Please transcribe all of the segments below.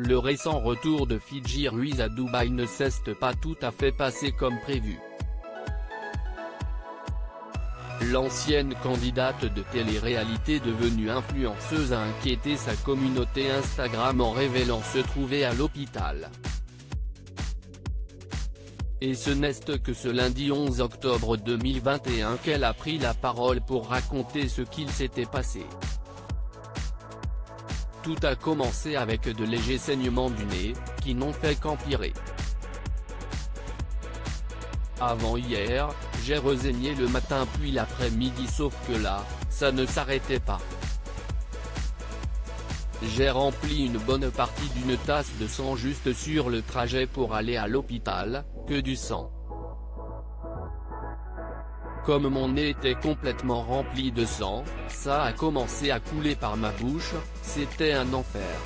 le récent retour de Fidji Ruiz à Dubaï ne s'est pas tout à fait passé comme prévu. L'ancienne candidate de télé-réalité devenue influenceuse a inquiété sa communauté Instagram en révélant se trouver à l'hôpital. Et ce n'est que ce lundi 11 octobre 2021 qu'elle a pris la parole pour raconter ce qu'il s'était passé. Tout a commencé avec de légers saignements du nez, qui n'ont fait qu'empirer. Avant hier, j'ai resaigné le matin puis l'après-midi sauf que là, ça ne s'arrêtait pas. J'ai rempli une bonne partie d'une tasse de sang juste sur le trajet pour aller à l'hôpital, que du sang. Comme mon nez était complètement rempli de sang, ça a commencé à couler par ma bouche, c'était un enfer.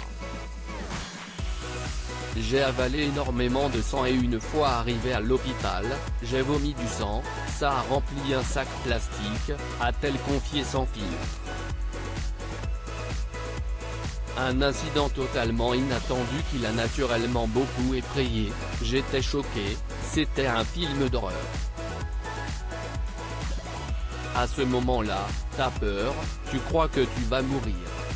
J'ai avalé énormément de sang et une fois arrivé à l'hôpital, j'ai vomi du sang, ça a rempli un sac plastique, a-t-elle confié sans fil. Un incident totalement inattendu qui l'a naturellement beaucoup effrayé, j'étais choqué, c'était un film d'horreur. À ce moment-là, t'as peur, tu crois que tu vas mourir.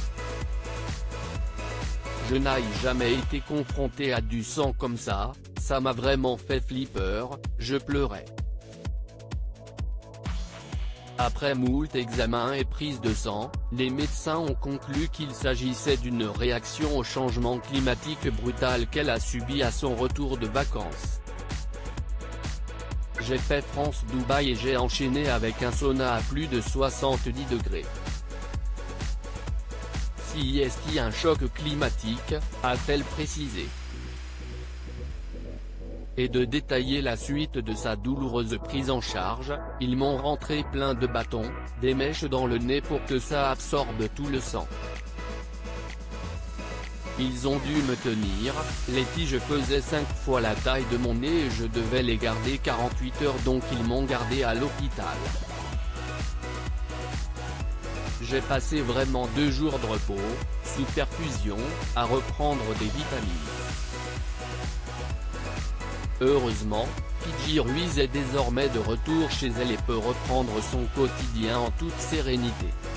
Je n'ai jamais été confronté à du sang comme ça m'a vraiment fait flipper, je pleurais. Après moult examens et prise de sang, les médecins ont conclu qu'il s'agissait d'une réaction au changement climatique brutal qu'elle a subi à son retour de vacances. J'ai fait France-Dubaï et j'ai enchaîné avec un sauna à plus de 70 degrés. Si est-ce un choc climatique, a-t-elle précisé. Et de détailler la suite de sa douloureuse prise en charge, ils m'ont rentré plein de bâtons, des mèches dans le nez pour que ça absorbe tout le sang. Ils ont dû me tenir, les tiges faisaient 5 fois la taille de mon nez et je devais les garder 48 heures donc ils m'ont gardé à l'hôpital. J'ai passé vraiment 2 jours de repos, sous perfusion, à reprendre des vitamines. Heureusement, Fidji Ruiz est désormais de retour chez elle et peut reprendre son quotidien en toute sérénité.